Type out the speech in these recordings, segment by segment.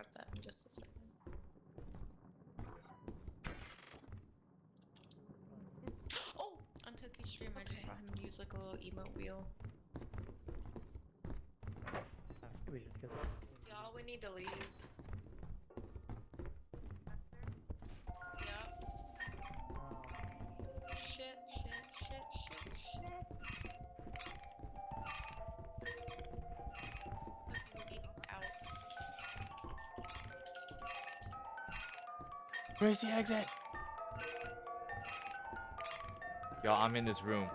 restart that in just a second. Oh! On Toki's stream, I just saw him use like a little emote wheel. We just get Y'all, we need to leave. Yep. Shit. Toki, we need out. Where's the exit? Yo, I'm in this room.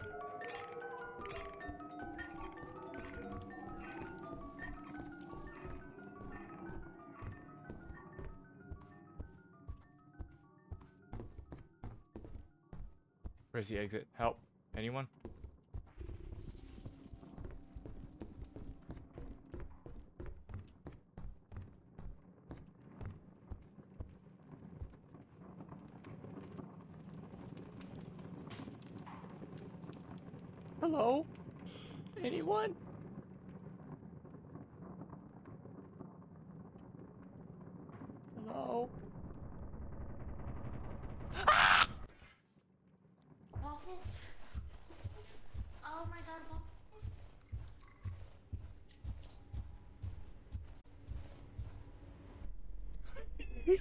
Where's the exit? Help. Anyone? Hello? Anyone? Hello? Waffles? Oh my god, waffles.